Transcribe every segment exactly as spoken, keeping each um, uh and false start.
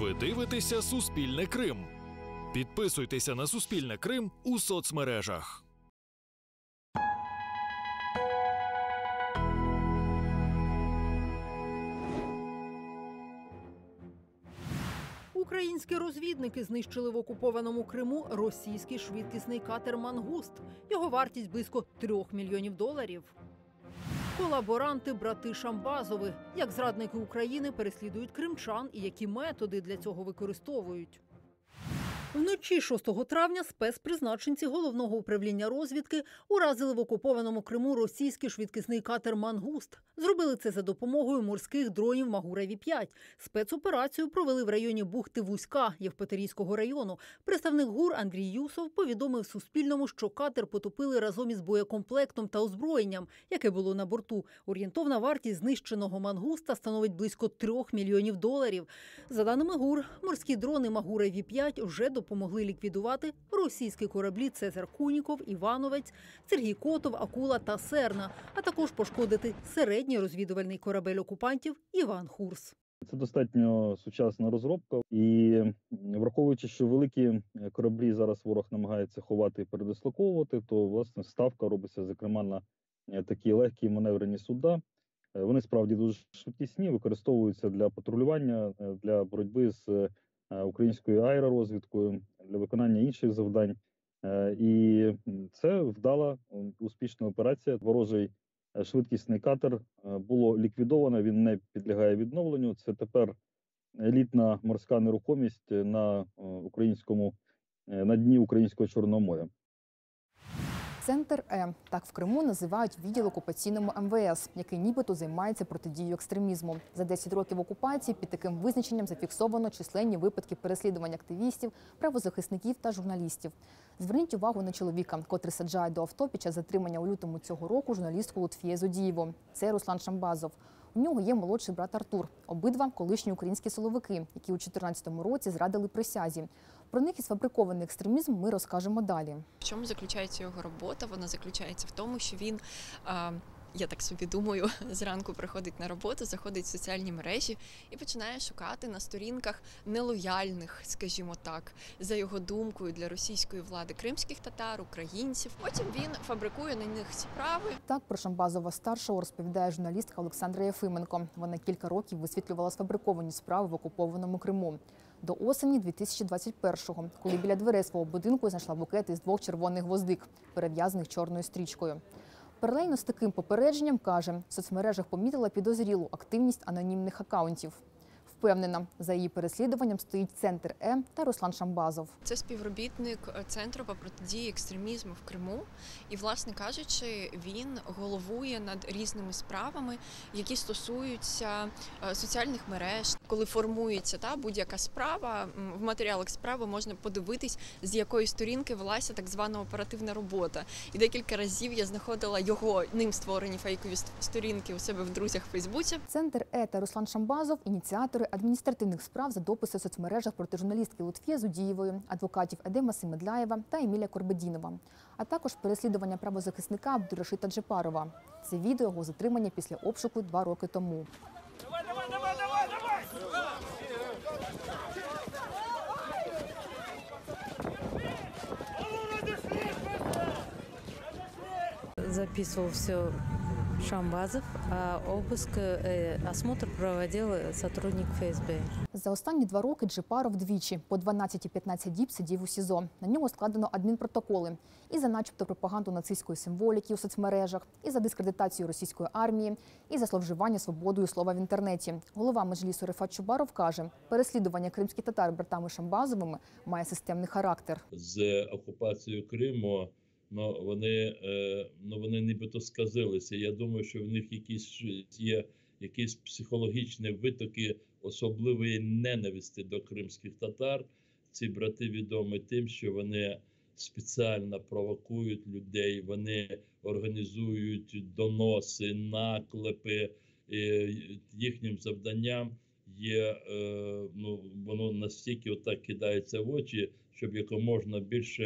Ви дивитеся «Суспільне Крим». Підписуйтеся на «Суспільне Крим» у соцмережах. Українські розвідники знищили в окупованому Криму російський швидкісний катер «Мангуст». Його вартість близько трьох мільйонів доларів. Колаборанти брати Шамбазови. Як зрадники України переслідують кримчан і які методи для цього використовують. Вночі шостого травня спецпризначенці Головного управління розвідки уразили в окупованому Криму російський швидкісний катер «Мангуст». Зробили це за допомогою морських дронів «Магура-Ві п'ять». Спецоперацію провели в районі бухти Вузька Євпаторійського району. Представник ГУР Андрій Юсов повідомив Суспільному, що катер потопили разом із боєкомплектом та озброєнням, яке було на борту. Орієнтовна вартість знищеного «Мангуста» становить близько трьох мільйонів доларів. За даними ГУР, морські дрони «Магура-Ві п'ять» вже допомогли ліквідувати російські кораблі «Цезар Куніков», «Івановець», «Сергій Котов», «Акула» та «Серна», а також пошкодити середній розвідувальний корабель окупантів «Іван Хурс». Це достатньо сучасна розробка і враховуючи, що великі кораблі зараз ворог намагається ховати і передислоковувати, то власне ставка робиться зокрема на такі легкі маневрені суда. Вони справді дуже швидкісні, використовуються для патрулювання, для боротьби з українською аеророзвідкою, для виконання інших завдань. І це вдала, успішна операція. Ворожий швидкісний катер було ліквідовано, він не підлягає відновленню. Це тепер елітна морська нерухомість на українському, на дні українського Чорного моря. Центр Е. Так в Криму називають відділ окупаційному Ем Ве Ес, який нібито займається протидією екстремізму. За десять років окупації під таким визначенням зафіксовано численні випадки переслідувань активістів, правозахисників та журналістів. Зверніть увагу на чоловіка, котрий саджає до авто під час затримання у лютому цього року журналістку Лутфія Зодієву. Це Руслан Шамбазов. У нього є молодший брат Артур. Обидва – колишні українські силовики, які у дві тисячі чотирнадцятому році зрадили присязі. Про них і сфабрикований екстремізм ми розкажемо далі. В чому заключається його робота? Вона заключається в тому, що він, я так собі думаю, зранку приходить на роботу, заходить в соціальні мережі і починає шукати на сторінках нелояльних, скажімо так, за його думкою, для російської влади кримських татар, українців. Потім він фабрикує на них справи. Так про Шамбазова-старшого розповідає журналістка Олександра Єфименко. Вона кілька років висвітлювала сфабриковані справи в окупованому Криму. До осені дві тисячі двадцять першого, коли біля дверей свого будинку знайшла букет із двох червоних гвоздик, перев'язаних чорною стрічкою. Паралельно з таким попередженням, каже, в соцмережах помітила підозрілу активність анонімних акаунтів. Впевнена, за її переслідуванням стоїть Центр Е та Руслан Шамбазов. Це співробітник Центру по протидії екстремізму в Криму. І, власне кажучи, він головує над різними справами, які стосуються соціальних мереж. Коли формується та будь-яка справа, в матеріалах справи можна подивитись, з якої сторінки велася так звана оперативна робота. І декілька разів я знаходила його, ним створені фейкові сторінки у себе в друзях в Фейсбуці. Центр Е та Руслан Шамбазов – ініціатори адміністративних справ за дописи в соцмережах проти журналістки Лутфії Зодієвої, адвокатів Едема Семедляєва та Еміля Корбедінова, а також переслідування правозахисника Абдурашита Джепарова. Це відео його затримання після обшуку два роки тому. Давай, давай, давай, давай, давай! Записывал все Шамбазов, а обыск, осмотр проводил сотрудник Ф С Б. За останні два роки Джепаров двічі по дванадцять-п'ятнадцять діб сидів у СІЗО. На нього складено адмінпротоколи і за начебто пропаганду нацистської символіки у соцмережах, і за дискредитацію російської армії, і за зловживання свободою слова в інтернеті. Голова Меджлісу Рефат Чубаров каже, переслідування кримських татар братами Шамбазовими має системний характер. З окупацією Криму Ну, вони, ну, вони нібито сказилися. Я думаю, що в них якісь є якісь психологічні витоки особливої ненависті до кримських татар. Ці брати відомі тим, що вони спеціально провокують людей, вони організують доноси, наклепи. І їхнім завданням є, ну, воно настільки отак кидається в очі, щоб якомога більше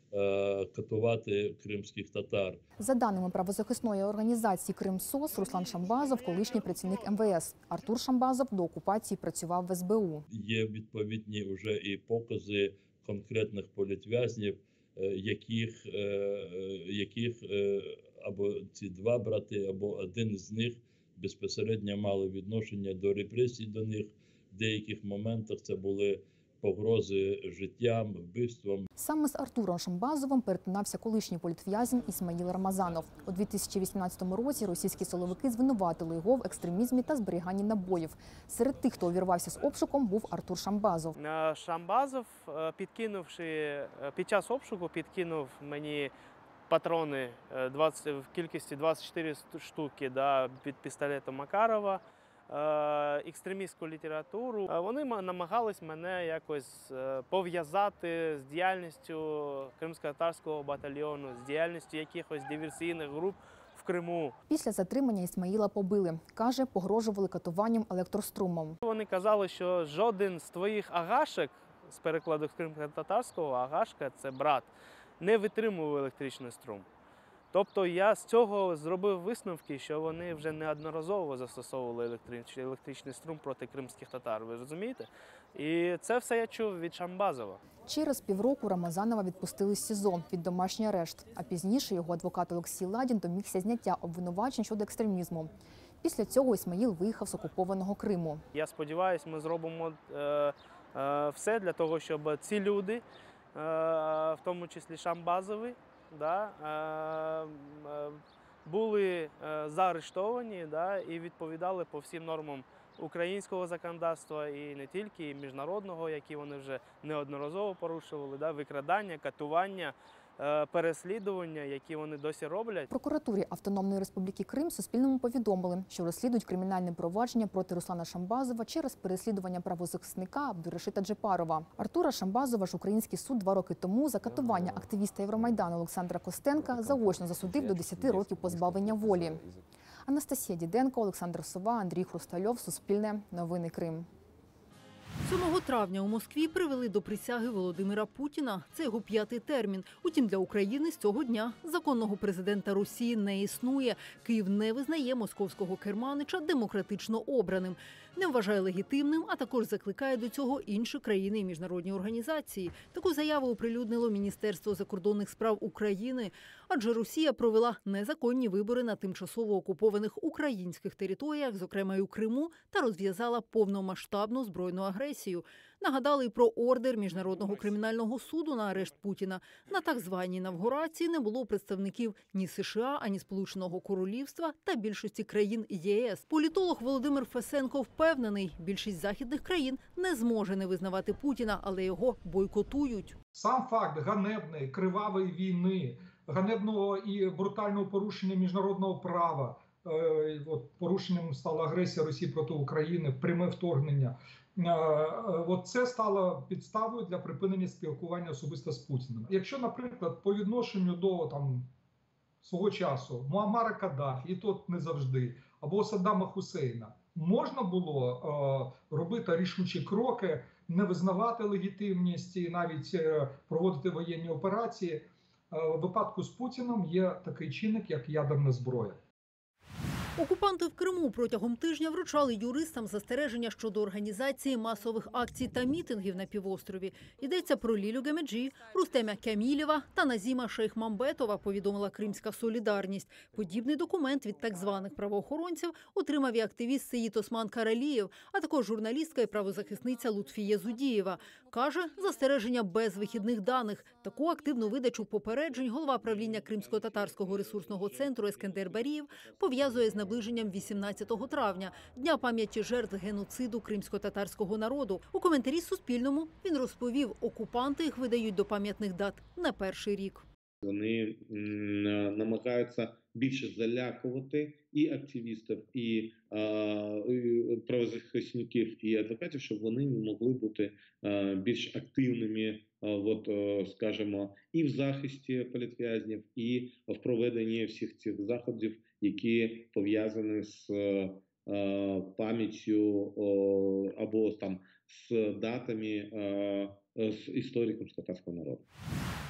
катувати кримських татар. За даними правозахисної організації «Кримсос», Руслан Шамбазов – колишній працівник ем ве ес. Артур Шамбазов до окупації працював в ес бе у. Є відповідні вже і покази конкретних політв'язнів, яких, яких або ці два брати, або один з них безпосередньо мали відношення до репресій до них. В деяких моментах це були погрози життям, вбивством. Саме з Артуром Шамбазовим перетинався колишній політв'язень Ісмаїл Рамазанов. У дві тисячі вісімнадцятому році російські силовики звинуватили його в екстремізмі та зберіганні набоїв. Серед тих, хто увірвався з обшуком, був Артур Шамбазов. Шамбазов, підкинувши, під час обшуку підкинув мені патрони двадцять, в кількості двадцять чотири штуки, да, під пістолетом Макарова, екстремістську літературу. Вони намагались мене якось пов'язати з діяльністю кримсько-татарського батальйону, з діяльністю якихось диверсійних груп в Криму. Після затримання Ісмаїла побили. Каже, погрожували катуванням електрострумом. Вони казали, що жоден з твоїх агашек, з перекладу з кримсько-татарського, агашка – це брат, не витримував електричний струм. Тобто я з цього зробив висновки, що вони вже неодноразово застосовували електричний, електричний струм проти кримських татар, ви розумієте? І це все я чув від Шамбазова. Через півроку Рамазанова відпустили з СІЗО під домашній арешт, а пізніше його адвокат Олексій Ладін домігся зняття обвинувачень щодо екстремізму. Після цього Ісмаїл виїхав з окупованого Криму. Я сподіваюся, ми зробимо е, е, все для того, щоб ці люди, е, в тому числі Шамбазови, да, е, були заарештовані, да, і відповідали по всім нормам українського законодавства і не тільки, і міжнародного, які вони вже неодноразово порушували, да, викрадання, катування, переслідування, які вони досі роблять. В прокуратурі Автономної Республіки Крим Суспільному повідомили, що розслідують кримінальне провадження проти Руслана Шамбазова через переслідування правозахисника Абдурашита Джепарова. Артура Шамбазова ж український суд два роки тому за катування активіста Євромайдану Олександра Костенка заочно засудив до десяти років позбавлення волі. Анастасія Діденко, Олександр Сова, Андрій Хрустальов. Суспільне. Новини Крим. сьомого травня у Москві привели до присяги Володимира Путіна. Це його п'ятий термін. Утім, для України з цього дня законного президента Росії не існує. Київ не визнає московського керманича демократично обраним, не вважає легітимним, а також закликає до цього інші країни і міжнародні організації. Таку заяву оприлюднило Міністерство закордонних справ України, адже Росія провела незаконні вибори на тимчасово окупованих українських територіях, зокрема й у Криму, та розв'язала повномасштабну збройну агресію. Нагадали й про ордер Міжнародного кримінального суду на арешт Путіна. На так званій інавгурації не було представників ні США, ані Сполученого Королівства та більшості країн є ес. Політолог Володимир Фесенко впевнений, більшість західних країн не зможе не визнавати Путіна, але його бойкотують. Сам факт ганебної, кривавої війни, ганебного і брутального порушення міжнародного права, е, от порушенням стала агресія Росії проти України, пряме вторгнення. От це стало підставою для припинення спілкування особисто з Путіним. Якщо, наприклад, по відношенню до там свого часу Муаммара Каддафі, і тут не завжди, або Саддама Хусейна, можна було е, робити рішучі кроки, не визнавати легітимність і навіть е, проводити воєнні операції. Е, в випадку з Путіним є такий чинник, як ядерна зброя. Окупанти в Криму протягом тижня вручали юристам застереження щодо організації масових акцій та мітингів на півострові. Йдеться про Лілю Гемеджі, Рустема Кямілєва та Назіма Шейхмамбетова, повідомила Кримська Солідарність. Подібний документ від так званих правоохоронців отримав і активіст Сеїд Осман Каралієв, а також журналістка і правозахисниця Лутфія Зудієва. Каже, застереження без вихідних даних. Таку активну видачу попереджень голова правління Кримсько-татарського ресурсного центру Ескендер Барієв пов'язує з наближенням вісімнадцятого травня, Дня пам'яті жертв геноциду кримсько-татарського народу. У коментарі Суспільному він розповів, окупанти їх видають до пам'ятних дат не перший рік. Вони намагаються більше залякувати і активістів, і е, правозахисників, і адвокатів, щоб вони не могли бути е, більш активними, е, от, е, скажімо, і в захисті політв'язнів, і в проведенні всіх цих заходів, які пов'язані з е, пам'яттю е, або там з датами е, з історії кримськотатарського народу.